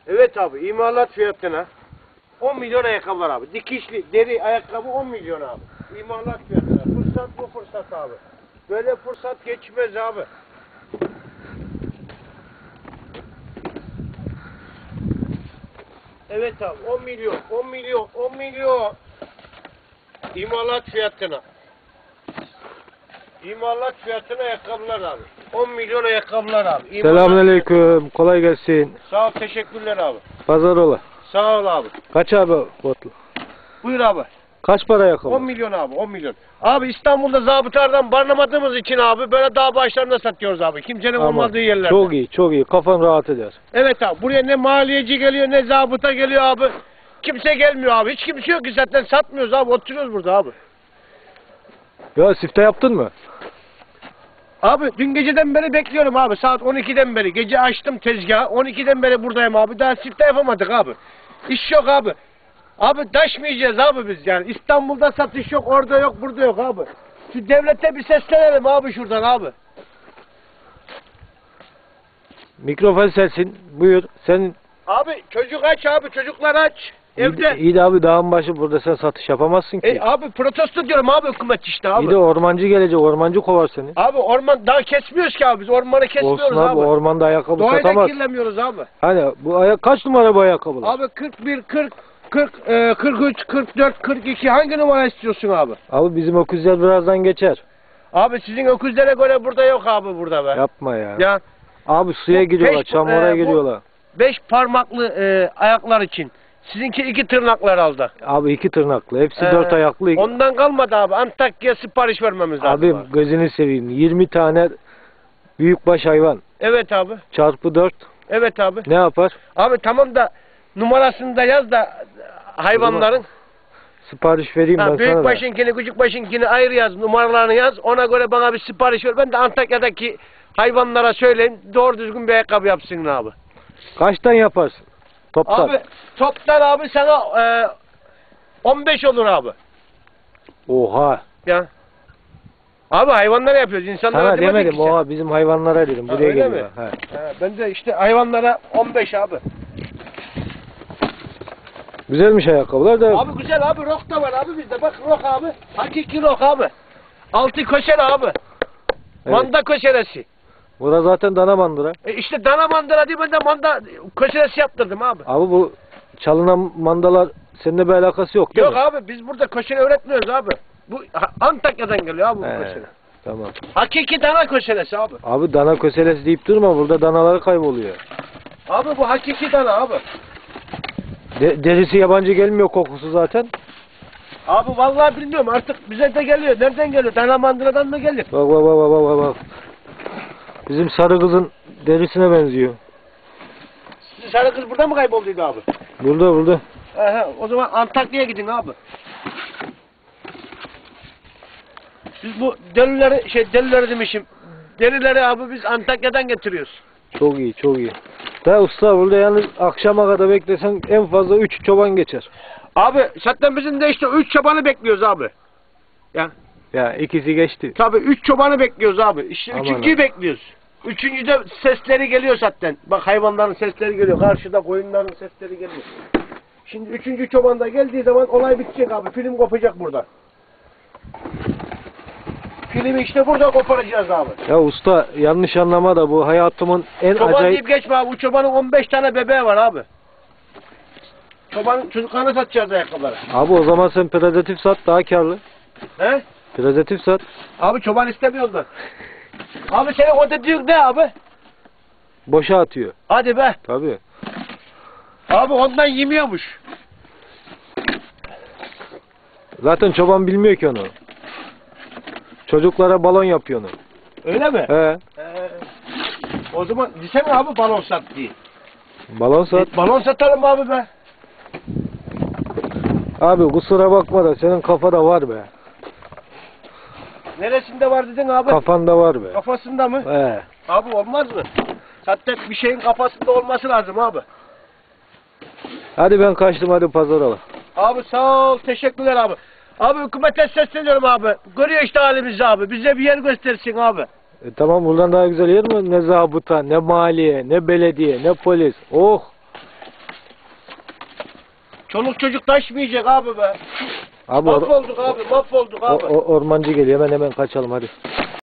Evet abi, imalat fiyatına 10 milyon ayakkabı var abi. Dikişli deri ayakkabı 10 milyon abi. İmalat fiyatına. Fırsat bu fırsat abi. Böyle fırsat geçmez abi. Evet abi, 10 milyon, 10 milyon, 10 milyon. İmalat fiyatına. İmalat fiyatına ayakkabılar abi. 10 milyon ayakkabılar abi. Selamünaleyküm. Kolay gelsin. Sağ ol, teşekkürler abi. Pazarola. Sağ ol abi. Kaç abi botlu? Buyur abi. Kaç para ayakkabı? 10 milyon abi, 10 milyon. Abi İstanbul'da zabıtalardan barınamadığımız için abi böyle dağ başlarında satıyoruz abi. Kimsenin olmadığı yerlerde. Çok iyi, çok iyi. Kafan rahat eder. Evet abi, buraya ne maliyeci geliyor ne zabıta geliyor abi. Kimse gelmiyor abi. Hiç kimse yok ki zaten, satmıyoruz abi. Oturuyoruz burada abi. Ya sifte yaptın mı? Abi dün geceden beri bekliyorum abi. Saat 12'den beri. Gece açtım tezgahı. 12'den beri buradayım abi. Daha sifte yapamadık abi. İş yok abi. Abi taşmayacağız abi biz yani. İstanbul'da satış yok, orada yok, burada yok abi. Şu devlete bir seslenelim abi şuradan abi. Mikrofon sensin. Buyur. Sen Abi çocuk aç abi, çocuklar aç. Evde. iyi de abi dağın başı, burada sen satış yapamazsın ki. Abi protesto diyorum abi hükümet işte abi. İyi de ormancı gelecek. Ormancı kovar seni. Abi orman daha kesmiyoruz ki abi, biz ormanı kesmiyoruz Olsun abi. Ormanda ayakkabı Doğayı da satamaz. kirlemiyoruz abi. Hani bu kaç numara bu ayakkabılar? Abi 41, 40, 43, 44, 42 hangi numara istiyorsun abi? Abi bizim öküzler birazdan geçer. Abi sizin öküzlere göre burada yok abi burada be. Yapma ya. Ya Abi suya Bu giriyorlar, beş- çamura bu- giriyorlar. 5 parmaklı ayaklar için. Sizinki 2 tırnaklar aldı. Abi 2 tırnaklı. Hepsi 4 ayaklı. Ondan kalmadı abi. Antakya'ya sipariş vermemiz lazım. Abi gözünü seveyim. 20 tane büyükbaş hayvan. Evet abi. Çarpı 4 Evet abi. ne yapar? Abi tamam da numarasını da yaz da hayvanların. Sipariş vereyim ben sana da. Büyük başınkini, küçük başınkini ayrı yaz, numaralarını yaz. Ona göre bana bir sipariş ver. Ben de Antakya'daki hayvanlara söyleyeyim. Doğru düzgün bir ayakkabı yapsın abi. Kaçtan yaparsın? Toptan. Abi toptan abi sana 15 olur abi. Oha. Ya. Abi hayvanlara yapıyoruz. İnsanlara Sana demedik demedim. ki sen. Oha bizim hayvanlara dedim. Ha, Buraya öyle geliyor. mi? He. Ben de işte hayvanlara 15 abi. Güzelmiş ayakkabılar da. Abi güzel abi, rok da var abi bizde. Bak rok abi. Hakiki rok abi. Altı köşeli abi. Evet. Manda köşelesi. Bu da zaten dana mandıra. İşte dana mandıra değil, ben de manda köşelesi yaptırdım abi. Abi bu çalınan mandalar seninle bir alakası yok değil Yok mi? abi, biz burada köşeli öğretmiyoruz abi. Bu Antakya'dan geliyor abi bu He, köşeli. tamam. Hakiki dana köşelesi abi. Abi dana köselesi deyip durma. Burada danaları kayboluyor. Abi bu hakiki dana abi. Derisi yabancı gelmiyor, kokusu zaten. Abi vallahi bilmiyorum, artık bize de geliyor. Nereden geliyor? Dana mandıradan mı geliyor? Bak bak bak bak bak bak. Bizim sarı kızın derisine benziyor. Sizin sarı kız burada mı kaybolduydu abi? Burada. O zaman Antakya'ya gidin abi. Biz bu delileri demişim. Derileri abi biz Antakya'dan getiriyoruz. Çok iyi, çok iyi. Da usta burada yalnız akşama kadar beklesen en fazla 3 çoban geçer. Abi zaten bizim de işte 3 çobanı bekliyoruz abi. Ya Ya ikisi geçti. tabii 3 çobanı bekliyoruz abi. İşte Aman üçüncüyü abi. bekliyoruz. Üçüncüde sesleri geliyor zaten. Bak hayvanların sesleri geliyor. Karşıda koyunların sesleri geliyor. Şimdi üçüncü çoban da geldiği zaman olay bitecek abi. Film kopacak burada. Filmi işte burada koparacağız abi. Ya usta yanlış anlama da bu hayatımın en Çoban acayip... deyip geçme abi. Bu çobanın 15 tane bebeği var abi. Çobanın çocuklarına satacağız ayakkabıları. Abi o zaman sen prezervatif sat, daha karlı. He? Prezervatif sat. Abi çoban istemiyor da. Abi senin o dediğin ne abi? Boşa atıyor. Hadi be. Tabii. Abi ondan yemiyormuş. Zaten çoban bilmiyor ki onu. Çocuklara balon yapıyor onu. Öyle mi? He. O zaman desene abi balon sat diye. Balon sat. Balon satalım abi be. Abi kusura bakma da senin kafada var be. Neresinde var dedin abi? Kafanda var be. Kafasında mı? He. Abi olmaz mı? Zaten bir şeyin kafasında olması lazım abi. Hadi ben kaçtım, hadi pazara. Abi sağ ol, teşekkürler abi. Abi hükümete sesleniyorum abi. Görüyor işte halimizi abi. Bize bir yer göstersin abi. Tamam, buradan daha güzel yer mi? Ne zabıta, ne maliye, ne belediye, ne polis. Oh! Çoluk çocuk taşmayacak abi be. Abi Mahvolduk abi, mahvolduk abi. ormancı geliyor, hemen kaçalım hadi.